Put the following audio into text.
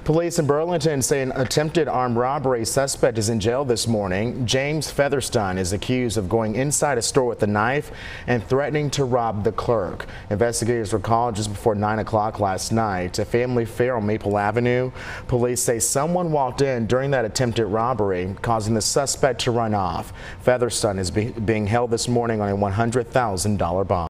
Police in Burlington say an attempted armed robbery suspect is in jail this morning. James Featherstone is accused of going inside a store with a knife and threatening to rob the clerk. Investigators were called just before 9 o'clock last night to Family Fair on Maple Avenue. Police say someone walked in during that attempted robbery, causing the suspect to run off. Featherstone is being held this morning on a $100,000 bond.